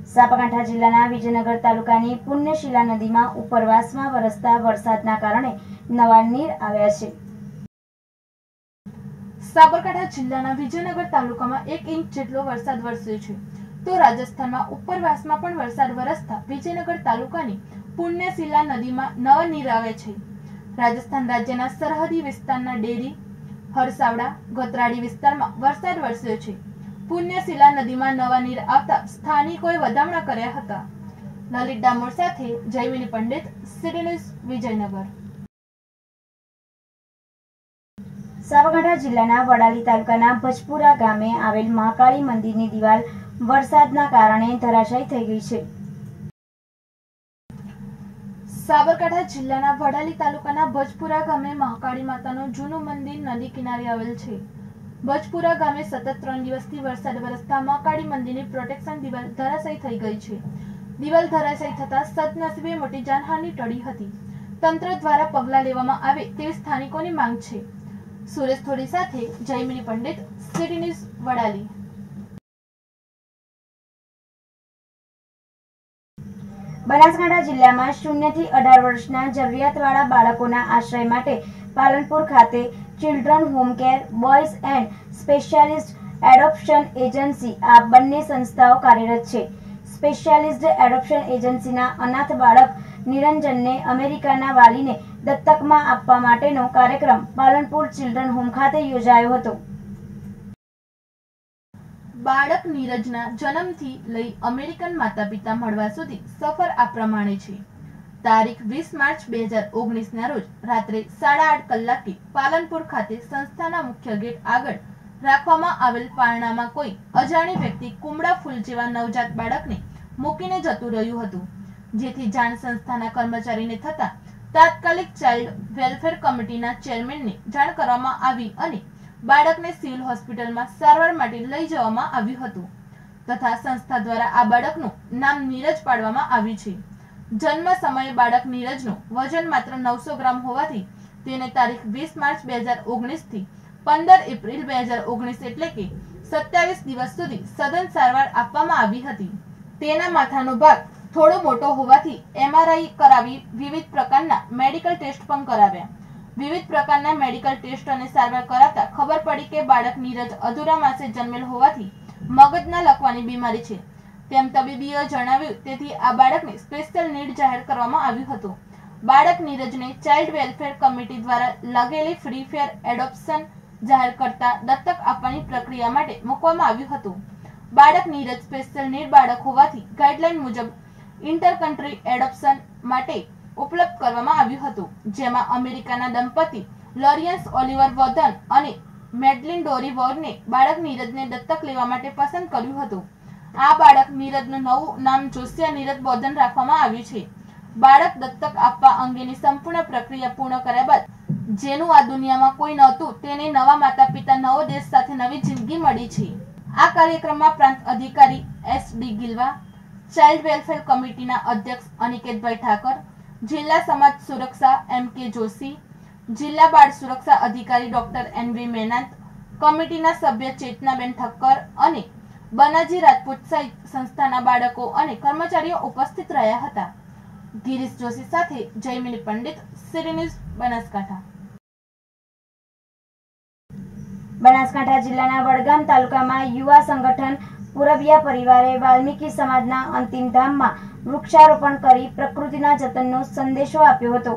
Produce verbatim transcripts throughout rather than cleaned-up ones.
સાબરકાંઠા જિલ્લાના વિજયનગર તાલુકાની પુણ્યશીલા નદીમાં ઉપરવાસમાં વરસતા વરસાદના કારણે નવા નીર આવ્યા છે। સાબરકાંઠા જિલ્લાના વિજયનગર તાલુકામાં એક ઇંચ જેટલો વરસાદ વરસ્યો છે, તો રાજસ્થાનમાં ઉપરવાસમાં પણ વરસાદ વરસતા વિજયનગર તાલુકાની પુણ્યશીલા નદીમાં નવા નીર આવે છે। રાજસ્થાન રાજ્યના સરહદી વિસ્તારના ડેરી, હરસાવડા, ગતરાડી વિસ્તારમાં વરસાદ વરસ્યો છે। પુણ્યશીલા નદીમાં નવા નીર આવતા સ્થાનિકોએ વધામણા કર્યા હતા। લલિત ડામોર સાથે જયમિની પંડિત, સિટી ન્યૂઝ, વિજયનગર। સાબરકાંઠા જિલ્લાના વડાલી તાલુકાના ભજપુરા ગામે આવેલ મહાકાળી મંદિરની દિવાલ વરસાદના કારણે ધરાશાયી થઈ ગઈ છે। સાબરકાંઠા જિલ્લાના વડાલી તાલુકાના ભજપુરા ગામે મહાકાળી માતાનું જૂનું મંદિર નદી કિનારે આવેલ છે। ભજપુરા ગામે સતત ત્રણ દિવસથી વરસાદ વરસતા મહાકાળી મંદિરની પ્રોટેક્શન દિવાલ ધરાશાયી થઈ ગઈ છે। દિવાલ ધરાશાયી થતા સદનસીબે મોટી જાનહાનિ ટળી હતી। તંત્ર દ્વારા પગલાં લેવામાં આવે તેવી સ્થાનિકોની માંગ છે। સુરેશ થોડી સાથે જયમિની પંડિત, સિટી ન્યૂઝ, વડાલી। બનાસકાંઠા જિલ્લામાં શૂન્ય થી અઢાર વર્ષના જરૂરિયાતવાળા બાળકોના આશ્રય માટે પાલનપુર ખાતે children home care boys and specialist adoption agency આ બંને સંસ્થાઓ કાર્યરત છે। સ્પેશિયાલિસ્ટ એડોપ્શન એજન્સીના અનાથ બાળક નિરંજનને અમેરિકાના વાલીને દત્તકમાં આપવા માટેનો કાર્યક્રમ પાલનપુર ચિલ્ડ્રન હોમ ખાતે યોજાયો હતો। બાળક નીરજના જન્મથી લઈ અમેરિકન માતા પિતા મળવા સુધી સફર આ પ્રમાણે છે। તારીખ વીસ માર્ચ બે હજાર ઓગણીસ ના રોજ રાત્રે સાડા આઠ કલાકે પાલનપુર ખાતે સંસ્થાના મુખ્ય ગેટ આગળ રાખવામાં આવેલ પારણામાં કોઈ અજાણી વ્યક્તિ કુમળા ફૂલ જેવા નવજાત બાળકને મૂકીને જતું રહ્યું હતું, જેથી જાણ સંસ્થાના કર્મચારીને થતા તાત્કાલિક ચાઇલ્ડ વેલફેર કમિટીના ચેરમેનને જાણ કરવામાં આવી અને બાળકને સિવિલ હોસ્પિટલમાં સારવાર માટે લઈ જવામાં આવ્યું હતું તથા સંસ્થા દ્વારા આ બાળકનું નામ નીરજ પાડવામાં આવ્યું છે। જન્મ સમયે બાળક નીરજનું વજન માત્ર નવસો ગ્રામ હોવાથી તેને તારીખ વીસ માર્ચ બે હજાર ઓગણીસ થી પંદર એપ્રિલ બે હજાર ઓગણીસ એટલે કે સત્યાવીસ દિવસ સુધી સઘન સારવાર આપવામાં આવી હતી। તેના માથાનો ભાગ થોડો મોટો હોવાથી એમઆરઆઈ કરાવી વિવિધ પ્રકારના મેડિકલ ટેસ્ટ પણ કરાવ્યા। વિવિધ પ્રકારના મેડિકલ ટેસ્ટ અને સારવાર કરાવતા ખબર પડી કે બાળક નીરજ અધૂરા માસે જન્મેલ હોવાથી મગજના લકવાની બીમારી છે તેમ તબીબીએ જણાવ્યું, તેથી આ બાળકને સ્પેશિયલ નીડ જાહેર કરવામાં આવ્યું હતું। બાળક નીરજને ચાઇલ્ડ વેલફેર કમિટી દ્વારા લાગેલી ફ્રી ફેર એડોપ્શન જાહેર કરતા દત્તક આપવાની પ્રક્રિયા માટે મૂકવામાં આવ્યું હતું। બાળક નીરજ સ્પેશિયલ નીડ બાળક હોવાથી ગાઈડલાઈન મુજબ ઇન્ટર કન્ટ્રી એડોપ્શન માટે ઉપલબ્ધ કરવામાં આવ્યું હતું, જેમાં અમેરિકાના દંપતી લોરિયન્સ ઓલિવર વોર્ધન અને મેડલિન ડોરી વોર્ને બાળક નીરજને દત્તક લેવા માટે પસંદ કર્યું હતું। આ બાળક નીરજનું નવું નામ જોશિયા નીરજ બોર્ધન રાખવામાં આવ્યું છે। બાળક દત્તક આપવા અંગેની સંપૂર્ણ પ્રક્રિયા પૂર્ણ કર્યા બાદ જેનું આ દુનિયામાં કોઈ નહોતું તેને નવા માતા પિતા નવો દેશ સાથે નવી જિંદગી મળી છે। આ કાર્યક્રમમાં પ્રાંત અધિકારી S D Gilva, child welfare કમિટીના અધ્યક્ષ અનિકેતભાઈ ઠાકર, જિલ્લા સમાજ સુરક્ષા એમ કે જોશી, જિલ્લા બાળ સુરક્ષા અધિકારી ડોક્ટર એન વી મેનાત, કમિટીના સભ્ય ચેતનાબેન ઠક્કર અને બનાજી રાજપૂત સહિત સંસ્થાના બાળકો અને કર્મચારીઓ ઉપસ્થિત રહ્યા હતા। ગિરીશ જોશી સાથે જયમિની પંડિત, સિટી ન્યૂઝ, બનાસકાંઠા। બનાસકાંઠા જિલ્લાના વડગામ તાલુકામાં યુવા સંગઠન પુરબિયા પરિવારે વાલ્મીકી સમાજના અંતિમ ધામમાં વૃક્ષારોપણ કરી પ્રકૃતિના જતનનો સંદેશો આપ્યો હતો।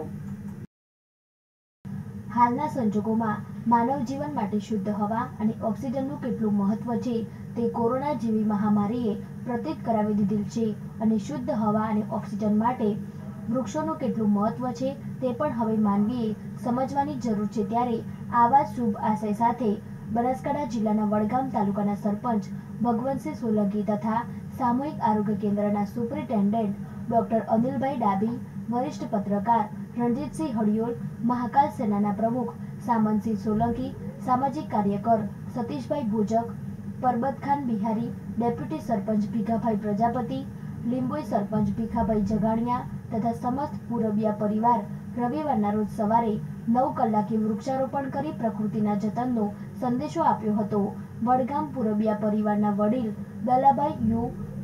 હાલના સંજોગોમાં માનવ જીવન માટે શુદ્ધ હવા અને ઓક્સિજનનું કેટલું મહત્વ છે તે કોરોના જેવી મહામારીએ પ્રતીત કરાવી દીધેલ છે અને શુદ્ધ હવા અને ઓક્સિજન માટે વૃક્ષોનું કેટલું મહત્વ છે તે પણ હવે માનવીએ સમજવાની જરૂર છે। ત્યારે આવા શુભ આશય સાથે બનાસકાંઠા જિલ્લાના વડગામ તાલુકાના સરપંચ ભગવંતસિંહ સોલંકી તથા સામૂહિક આરોગ્ય કેન્દ્રના સુપ્રિન્ટેન્ડન્ટ ડોક્ટર અનિલભાઈ ડાબી, વરિષ્ઠ પત્રકાર રણજીતસિંહ હડિયોલ, મહાકાલ સેનાના પ્રમુખ સામંતસિંહ સોલંકી, સામાજિક કાર્યકર સતીશભાઈ ભોજક, પરબતખાન બિહારી, ડેપ્યુટી સરપંચ ભીખાભાઈ પ્રજાપતિ, લીંબોઈ સરપંચ ભીખાભાઈ જગાણિયા તથા સમસ્ત પુરબિયા પરિવાર રવિવારના રોજ સવારે નવ કલાકે વૃક્ષારોપણ કરી પ્રકૃતિના જતનનો સંદેશો આપ્યો હતો। વડગામ પુરબિયા પરિવારના વડીલ દલાભાઈ યુ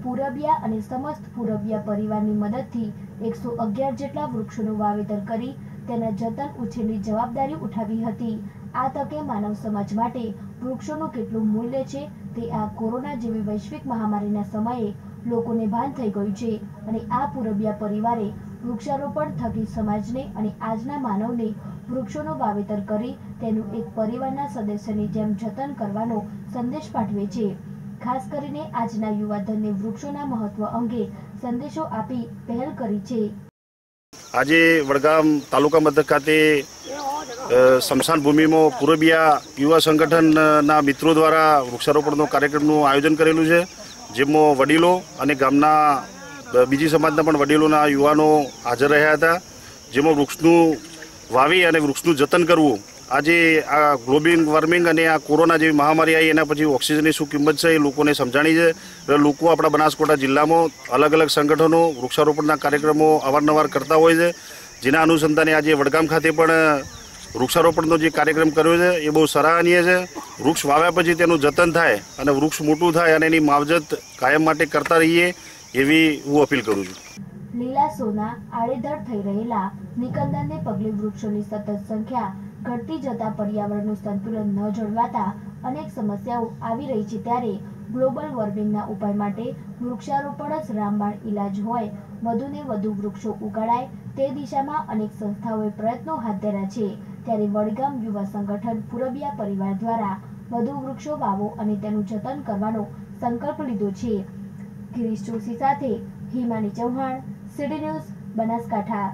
પૂરબિયા અને સમસ્ત પૂરબિયા પરિવારની મદદથી એકસો અગિયાર જેટલા વૃક્ષોનું વાવેતર કરી તેના જતન ઉછેરની જવાબદારી ઉઠાવી હતી। આ તકે માનવ સમાજ માટે વૃક્ષોનું કેટલું મૂલ્ય છે તે આ કોરોના જેવી વૈશ્વિક મહામારીના સમયે લોકોને ભાન થઈ ગયું છે અને આ પૂરબિયા પરિવારે વૃક્ષારોપણ થકી સમાજને અને આજના માનવને વૃક્ષોનું વાવેતર કરી તેનું એક પરિવારના સદસ્યની જેમ જતન કરવાનો સંદેશ પાઠવે છે। ખાસ કરીને આજના યુવાધનને વૃક્ષોના મહત્વ અંગે સંદેશો આપી પહેલ કરી છે। આજે વડગામ તાલુકા મથક ખાતે સ્મશાન ભૂમિમાં પૂરબિયા યુવા સંગઠનના મિત્રો દ્વારા વૃક્ષારોપણનો કાર્યક્રમનું આયોજન કરેલું છે, જેમાં વડીલો અને ગામના બીજી સમાજના પણ વડીલોના યુવાનો હાજર રહ્યા હતા, જેમાં વૃક્ષનું વાવી અને વૃક્ષનું જતન કરવું આજે આ ગ્લોબલ વોર્મિંગ અને આ કોરોના જેવી મહામારી આવી એના પછી ઓક્સિજનની શું કિંમત છે એ લોકોને સમજાણી છે। એટલે લોકો આપણા બનાસકાંઠા જિલ્લામાં અલગ અલગ સંગઠનો વૃક્ષારોપણના કાર્યક્રમો અવારનવાર કરતા હોય છે, જેના અનુસંધાને આજે વડગામ ખાતે પણ વૃક્ષારોપણનો જે કાર્યક્રમ કર્યો છે એ બહુ સરાહનીય છે। વૃક્ષ વાવ્યા પછી તેનું જતન થાય અને વૃક્ષ મોટું થાય અને એની માવજત કાયમ માટે કરતા રહીએ એવી હું અપીલ કરું છું। લીલા સોના આડેધડ થઈ રહેલા નિકંદનને પગલે વૃક્ષોની સતત સંખ્યા ઘટતી જતા પર્યાવરણનું સંતુલન ન જળવાતા અનેક સમસ્યાઓ આવી રહી છે, ત્યારે ગ્લોબલ વોર્મિંગના ઉપાય માટે વૃક્ષારોપણ જ રામબાણ ઇલાજ હોય, વધુને વધુ વૃક્ષો ઉગાડાય તે દિશામાં અનેક સંસ્થાઓએ પ્રયત્નો હાથ ધર્યા છે। ત્યારે વડગામ યુવા સંગઠન પૂરબિયા પરિવાર દ્વારા વધુ વૃક્ષો વાવો અને તેનું જતન કરવાનો સંકલ્પ લીધો છે। ગિરીશ જોશી સાથે હિમાની ચૌહાણ, સીડી ન્યૂઝ, બનાસકાંઠા।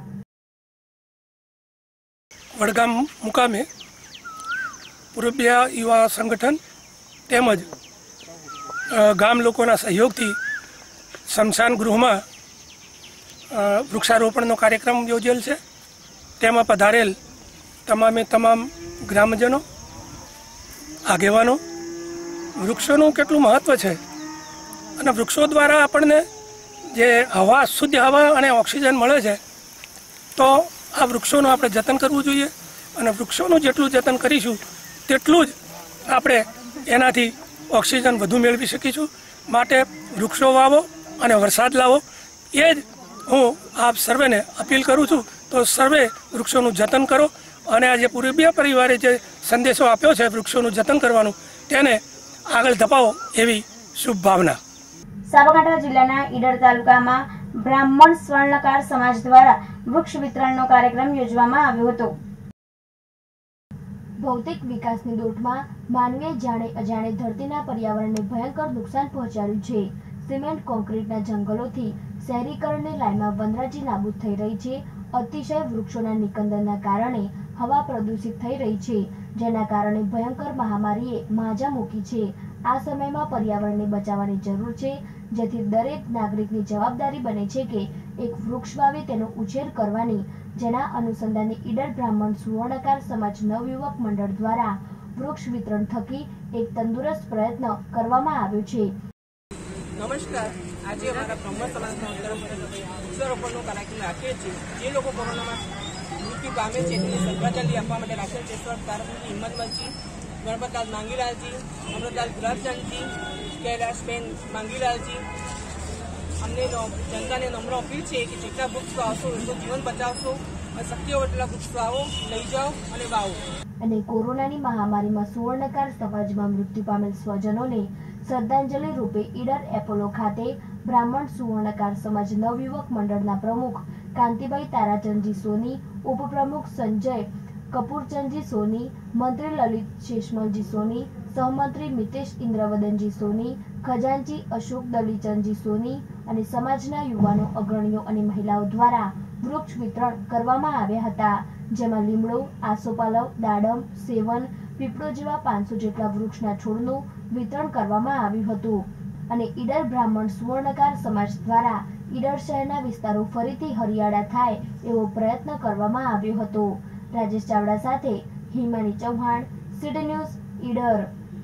વડગામ મુકામે પૂરબિયા યુવા સંગઠન તેમજ ગામ લોકોના સહયોગથી સ્મશાન ગૃહમાં વૃક્ષારોપણનો કાર્યક્રમ યોજેલ છે। તેમાં પધારેલ તમામે તમામ ગ્રામજનો, આગેવાનો વૃક્ષોનું કેટલું મહત્વ છે અને વૃક્ષો દ્વારા આપણને જે હવા, શુદ્ધ હવા અને ઓક્સિજન મળે છે, તો આ વૃક્ષોનું આપણે જતન કરવું જોઈએ અને વૃક્ષોનું જેટલું જતન કરીશું તેટલું જ આપણે એનાથી ઓક્સિજન વધુ મેળવી શકીશું। માટે વૃક્ષો વાવો અને વરસાદ લાવો, એ જ હું આપ સર્વેને અપીલ કરું છું। તો સર્વે વૃક્ષોનું જતન કરો અને આજે પૂરબિયા પરિવારે જે સંદેશો આપ્યો છે વૃક્ષોનું જતન કરવાનું, તેને આગળ ધપાવો એવી શુભ ભાવના। સાબરકાંઠા જિલ્લાના ઈડર તાલુકામાં બ્રાહ્મણ સ્વર્ણકાર સમાજ દ્વારા વૃક્ષ વિતરણનો કાર્યક્રમ યોજવામાં આવ્યો હતો। ભૌતિક વિકાસની દોટમાં માનવીએ જાણે અજાણે ધરતીના પર્યાવરણને ભયંકર નુકસાન પહોંચાડ્યું છે। સિમેન્ટ કોન્ક્રીટના જંગલોથી શહેરીકરણની લાઈનમાં વનરાજી નાબૂદ થઈ રહી છે। અતિશય વૃક્ષોના નિકંદનના કારણે હવા પ્રદૂષિત થઈ રહી છે, જેના કારણે ભયંકર મહામારીએ માજા મૂકી છે। આ સમયમાં પર્યાવરણને બચાવવાની જરૂર છે, જેથી દરેક નાગરિકની જવાબદારી બને છે કે એક વૃક્ષ વાવી તેનો ઉછેર કરવાની, જેના અનુસંધાને ઈડર બ્રાહ્મણ સુવર્ણકાર સમાજ નવયુવક મંડળ દ્વારા વૃક્ષ વિતરણ થકી એક તંદુરસ્ત પ્રયત્ન કરવામાં આવ્યો છે। નમસ્કાર, આજે અમારા બ્રાહ્મણ સમાજના વૃક્ષારોપણનો કાર્યક્રમ રાખીએ છીએ। જે લોકો કોરોનામાં મૃત્યુ પામે છે તેને શ્રદ્ધાંજલિ આપવા માટે રાખેલ છે। સ્વર્ગ તારકજી હિંમતમલજી, ગણપતલાલ માંગીલાલજી, અમૃતલાલ ગુલાબચંદજી, કૈલાસબેન માંગીલાલજી, અમને જનતાને નમ્ર અપીલ છે કે જેટલા વૃક્ષ વાવશો એટલું જીવન બચાવશો અને શક્ય હોય એટલા વૃક્ષ વાવો, લઈ જાઓ અને વાવો। અને કોરોનાની મહામારીમાં સુવર્ણકાર સમાજમાં મૃત્યુ પામેલ સ્વજનોને શ્રદ્ધાંજલિ રૂપે ઈડર એપોલો ખાતે બ્રાહ્મણ સુવર્ણકાર સમાજ નવયુવક મંડળના પ્રમુખ કાંતિભાઈ તારાચંદજી સોની, ઉપપ્રમુખ સંજય કપૂરચંદજી સોની, મંત્રી લલિત શેષમલજી સોની, સહમંત્રી મિતેશ ઇન્દ્રવદનજી સોની, ખજાનચી અશોક દલીચંદજી સોની અને સમાજના યુવાનો, અગ્રણીઓ અને મહિલાઓ દ્વારા વૃક્ષ વિતરણ કરવામાં આવ્યા હતા, જેમાં લીમડો, આસોપાલવ, દાડમ, સેવન, પીપળો જેવા પાંચસો જેટલા વૃક્ષના છોડનું વિતરણ કરવામાં આવ્યું હતું। અને ઈડર બ્રાહ્મણ સુવર્ણકાર સમાજ દ્વારા ઈડર શહેરના વિસ્તારો ફરીથી હરિયાળા થાય એવો પ્રયત્ન કરવામાં આવ્યો હતો। રાજેશ ચાવડા સાથે હિમાની ચૌહાણ, સીડી ન્યૂઝ, ઈડર।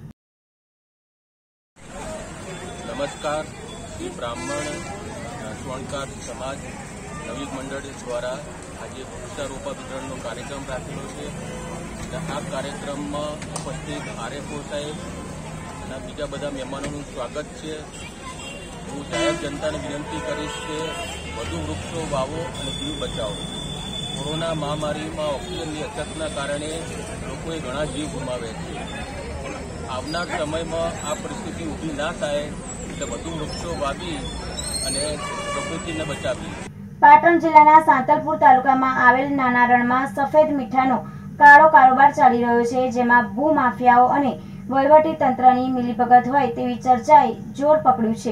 નમસ્કાર, શ્રી બ્રાહ્મણ સ્વર્ણકાર સમાજ નવયુવક મંડળ દ્વારા આજે વૃક્ષારોપણ વિતરણનો કાર્યક્રમ રાખેલો છે। આ કાર્યક્રમમાં ઉપસ્થિત આરએફઓ સાહેબ અને બીજા બધા મહેમાનોનું સ્વાગત છે। હું જાહેર જનતાને વિનંતી કરીશ કે વધુ વૃક્ષો વાવો અને જીવ બચાવો. કોરોના મહામારીમાં ઓક્સિજનની અછતના કારણે લોકોએ ઘણા જીવ ગુમાવ્યા છે. આવનાર સમયમાં આ પરિસ્થિતિ ઊભી ના થાય એટલે વધુ વૃક્ષો વાવી અને પ્રકૃતિને બચાવી. પાટણ જિલ્લાના સાંતલપુર તાલુકામાં આવેલ નાના રણમાં સફેદ મીઠાનો કાળો કારોબાર ચાલી રહ્યો છે, જેમાં ભૂમાફિયાઓ અને વહીવટી તંત્રની મિલીભગત હોય તેવી ચર્ચાએ જોર પકડ્યું છે.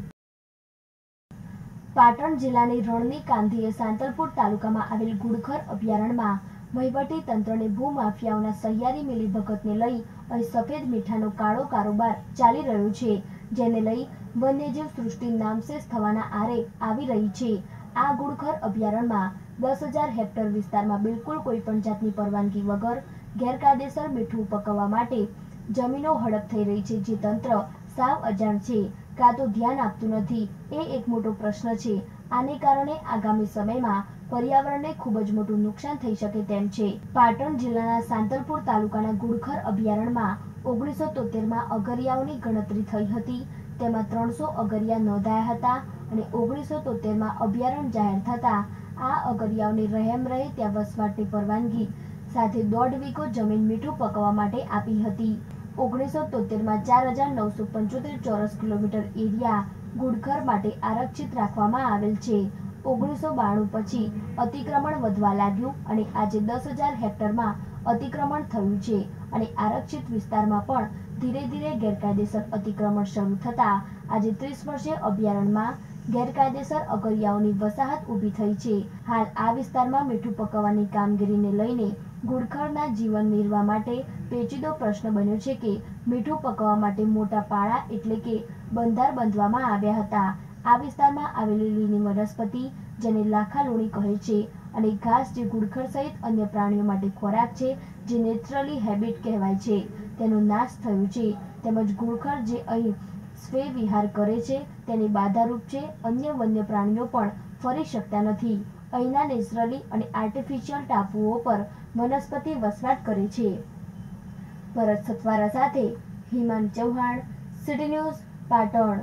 પાટણ જિલ્લાની રણની કાંધીએ સાંતલપુર તાલુકામાં આવેલ ગુડખર અભયારણ્યમાં વહીવટી તંત્રને ભૂમાફિયાઓના સહિયારી મિલીભગતને લઈ અહીં સફેદ મીઠાનો કાળો કારોબાર ચાલી રહ્યો છે, જેને લઈ વન્યજીવ સૃષ્ટિ નામશેષ થવાના આરે આવી રહી છે. આ ગુડખર અભયારણ્યમાં દસ હજાર હેક્ટર વિસ્તારમાં બિલકુલ કોઈ પણ જાતની પરવાનગી વગર ગેરકાયદેસર મીઠું પકવવા માટે જમીનો હડપ થઈ રહી છે, જે તંત્ર સાવ અજાણ છે કાં તો ધ્યાન આપતું નથી, એ એક મોટો પ્રશ્ન છે. આને કારણે આગામી સમયમાં પર્યાવરણને ખૂબ જ મોટું નુકસાન થઈ શકે તેમ છે. પાટણ જિલ્લાના સાંતલપુર તાલુકાના ગુડખર અભયારણ્યમાં ઓગણીસો તોતેરમાં અગરિયાઓની ગણતરી થઈ હતી. તેમાં ત્રણસો અગરિયા નોંધાયા હતા અને ઓગણીસો તોતેરમાં અભયારણ્ય જાહેર થતા આ અગરિયાઓને રહેમ રહે ત્યાં વસવાટની પરવાનગી સાથે દોઢ વીઘો જમીન મીઠું પકવવા માટે આપી હતી. ઓગણીસો તોતેરમાં ચાર હજાર નવસો પંચોતેર ચોરસ કિલોમીટર એરિયા ગુડખર માટે આરક્ષિત રાખવામાં આવેલ છે. ઓગણીસો બાણું પછી અતિક્રમણ વધવા લાગ્યું અને આજે દસ હજાર હેક્ટરમાં અતિક્રમણ થયું છે અને આરક્ષિત વિસ્તારમાં પણ ધીરે ધીરે ગેરકાયદેસર અતિક્રમણ શરૂ થતા આજે ત્રીસ વર્ષે અભયારણ્યમાં ગેરકાયદેસર અગરિયાઓની વસાહત ઊભી થઈ છે. હાલ આ વિસ્તારમાં મીઠું પકવવાની કામગીરીને લઈને ગુડખરના જીવન નિર્વાહ માટે પેચીદો પ્રશ્ન બન્યો છે કે મીઠું પકવવા માટે મોટા પાળા એટલે કે બંધાર બાંધવામાં આવ્યા હતા. આ વિસ્તારમાં આવેલી લીલી વનસ્પતિ જેને લાખા લુણી કહે છે અને ઘાસ જે ગુડખર સહિત અન્ય પ્રાણીઓ માટે ખોરાક છે, જે નેચરલી હેબિટ કહેવાય છે, તેનો નાશ થયો છે. તેમજ ગુડખર જે અહીં સ્વે વિહાર કરે છે તેની બાધારૂપ છે. અન્ય વન્ય પ્રાણીઓ પણ ફરી શકતા નથી. અહીંના નેચરલી અને આર્ટિફિશિયલ ટાપુઓ પર વનસ્પતિ વસવાટ કરે છે. ભરત સતવારા સાથે હિમાન ચૌહાણ, સિટી ન્યૂઝ, પાટણ.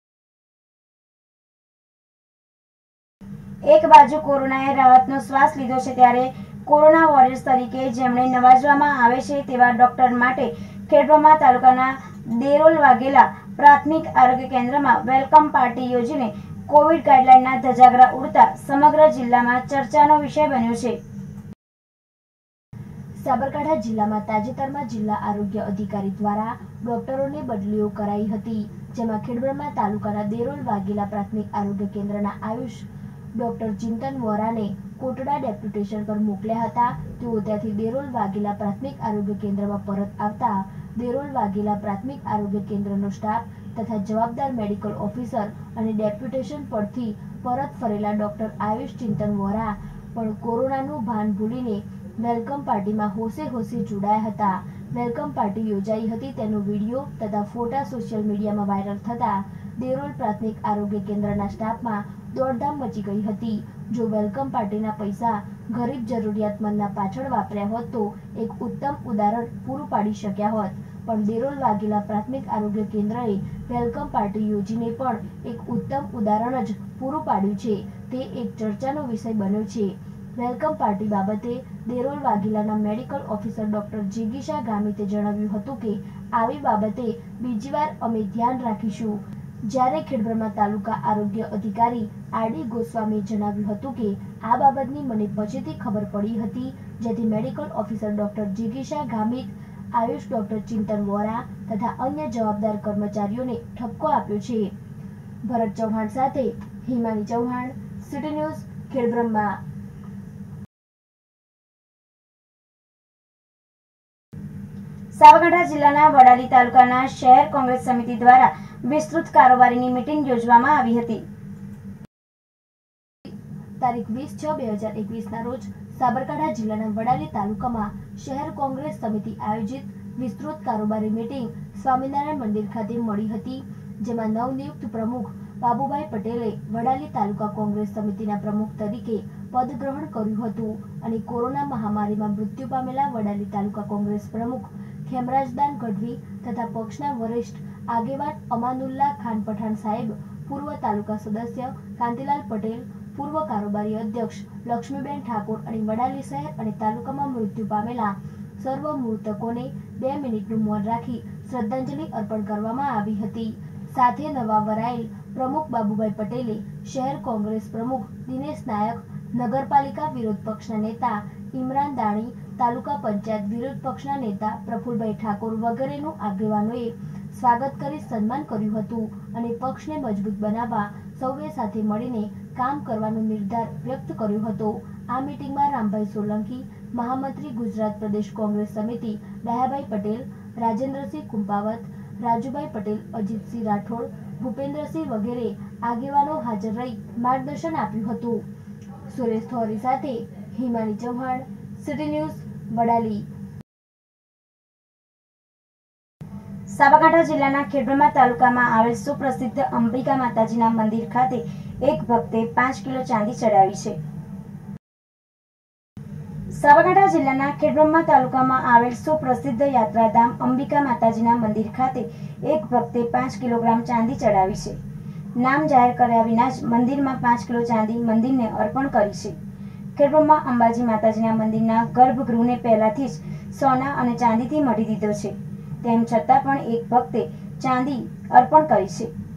એક બાજુ કોરોનાએ રાહતનો શ્વાસ લીધો છે, ત્યારે કોરોના વોરિયર્સ તરીકે જેમણે નવાજવામાં આવે છે તેવા ડોક્ટર માટે ખેડબ્રહ્મા તાલુકાના દેરોલ વાઘેલા પ્રાથમિક આરોગ્ય કેન્દ્રમાં વેલકમ પાર્ટી યોજીને કોવિડ ગાઈડલાઈનના ધજાગરા ઉડતા સમગ્ર જિલ્લામાં ચર્ચાનો વિષય બન્યો છે. સાબરકાંઠા જિલ્લામાં તાજેતરમાં જિલ્લા આરોગ્ય અધિકારી દ્વારા ડોક્ટરોને બદલીઓ કરાઈ હતી, જેમાં ખેડબ્રહ્મા તાલુકાના દેરોલ વાઘેલા પ્રાથમિક આરોગ્ય કેન્દ્રના આયુષ ડોક્ટર ચિંતન વોરાને કોટડા ડેપ્યુટેશન પર મોકલ્યા હતા. તેઓ ત્યાંથી દેરોલ વાઘેલા પ્રાથમિક આરોગ્ય કેન્દ્રમાં પરત આવતા દેરોલ વાઘેલા પ્રાથમિક આરોગ્ય કેન્દ્રનો સ્ટાફ તથા જવાબદાર મેડિકલ ઓફિસર અને ડેપ્યુટેશન પરથી પરત ફરેલા ડોક્ટર આયુષ ચિંતન વોરા પણ કોરોનાનું ભાન ભૂલીને વેલકમ પાર્ટીમાં હોશે હોશે જોડાયા હતા. વેલકમ પાર્ટી યોજાઈ હતી તેનો વિડીયો તથા ફોટા સોશિયલ મીડિયામાં વાયરલ થતા દેરોલ પ્રાથમિક આરોગ્ય કેન્દ્રના સ્ટાફમાં દોડધામ મચી ગઈ હતી. જો વેલકમ પાર્ટીના પૈસા ગરીબ જરૂરિયાતમંદના પાછળ વાપર્યા હોત તો એક ઉત્તમ ઉદાહરણ પૂરું પાડી શક્યા હોત, પણ દેરોલ વાઘેલા પ્રાથમિક આરોગ્ય કેન્દ્રએ વેલકમ પાર્ટી યોજીને પણ એક ઉત્તમ ઉદાહરણ જ પૂરું પાડ્યું છે. તે એક ચર્ચાનો વિષય બન્યો છે. વેલકમ પાર્ટી બાબતે દેરોલ વાઘેલાના મેડિકલ ઓફિસર ડોક્ટર જિગીશા ગામિતે જણાવ્યું હતું કે આવી બાબતે બીજી વાર અમે ધ્યાન રાખીશું. જ્યારે ખેડબ્રહ્મા તાલુકા આરોગ્ય અધિકારી આર ડી ગોસ્વામીએ જણાવ્યું હતું કે આ બાબતની મને પછીથી ખબર પડી હતી, જેથી મેડિકલ ઓફિસર ડોક્ટર જિગીશા ગામિત, આયુષ ડોક્ટર ચિંતન વોરા તથા અન્ય જવાબદાર કર્મચારીઓને ઠપકો આપ્યો છે. ભરત ચૌહાણ સાથે હિમાની ચૌહાણ, સિટી ન્યૂઝ, ખેડબ્રહ્મા. સાબરકાંઠા જિલ્લાના વડાલી તાલુકાના શહેર કોંગ્રેસ સમિતિ દ્વારા વિસ્તૃત કારોબારીની મીટિંગ યોજવામાં આવી હતી. તારીખ વીસ છ બે હજાર એકવીસના રોજ સાબરકાંઠા જિલ્લાના વડાલી તાલુકામાં શહેર કોંગ્રેસ સમિતિ આયોજિત વિસ્તૃત કારોબારી મીટિંગ સ્વામિનારાયણ મંદિર ખાતે મળી હતી, જેમાં નવનિયુક્ત પ્રમુખ બાબુભાઈ પટેલે વડાલી તાલુકા કોંગ્રેસ સમિતિના પ્રમુખ તરીકે પદ ગ્રહણ કર્યું હતું અને કોરોના મહામારીમાં મૃત્યુ પામેલા વડાલી તાલુકા કોંગ્રેસ પ્રમુખ ખેમરાજદાન ગઢવી તથા પક્ષના વરિષ્ઠ આગેવાન અમાનુલ્લા ખાન પઠાણ સાહેબ પૂર્વ તાલુકા સદસ્ય કાંતિલાલ પટેલ, પૂર્વ કારોબારી અધ્યક્ષ લક્ષ્મીબેન ઠાકોર અને વડાલી શહેર અને તાલુકામાં મૃત્યુ પામેલા સર્વ મૃતકોને બે મિનિટનું મૌન રાખી શ્રદ્ધાંજલિ અર્પણ કરવામાં આવી હતી. સાથે નવા વરાયેલ પ્રમુખ બાબુભાઈ પટેલે, શહેર કોંગ્રેસ પ્રમુખ દિનેશ નાયક, નગરપાલિકા વિરોધ પક્ષના નેતા ઇમરાન દાણી, તાલુકા પંચાયત વિરોધ પક્ષના નેતા પ્રફુલભાઈ ઠાકોર વગેરેનું આગેવાનોએ સ્વાગત કરી સન્માન કર્યું હતું અને પક્ષને મજબૂત બનાવવા સૌએ સાથે મળીને કામ કરવાનો નિર્ધાર વ્યક્ત કર્યો હતો. આ મીટિંગમાં રામભાઈ સોલંકી, મહામંત્રી ગુજરાત પ્રદેશ કોંગ્રેસ સમિતિ દયાભાઈ પટેલ, રાજેન્દ્રસિંહ કુંપાવત, રાજુભાઈ પટેલ, અજીતસિંહ રાઠોડ, ભૂપેન્દ્રસિંહ વગેરે આગેવાનો હાજર રહી માર્ગદર્શન આપ્યું હતું. સુરેશ થોરી સાથે હિમાની ચૌહાણ, સિટી ન્યૂઝ, વડાલી. સાબરકાંઠા જિલ્લાના ખેડબ્રહ્મા તાલુકામાં આવેલ સુપ્રસિદ્ધ અંબિકા માતાજીના મંદિર ખાતે એક ભક્તે પાંચ કિલો ચાંદી ચડાવી છે. સાબરકાંઠા જિલ્લાના ખેડબ્રહ્મા તાલુકામાં આવેલ સુપ્રસિદ્ધ યાત્રાધામ અંબિકા માતાજીના મંદિર ખાતે એક ભક્તે પાંચ કિલોગ્રામ ચાંદી ચડાવી છે. નામ જાહેર કર્યા વિના જ મંદિરમાં પાંચ કિલો ચાંદી મંદિરને અર્પણ કરી છે. ખેડબ્રહ્મા અંબાજી માતાજીના મંદિરના ગર્ભગૃહને પહેલાથી જ સોના અને ચાંદીથી મઢી દીધો છે. તેમ છતાં પણ એક ભક્તે ચાંદી અર્પણ કરી છે.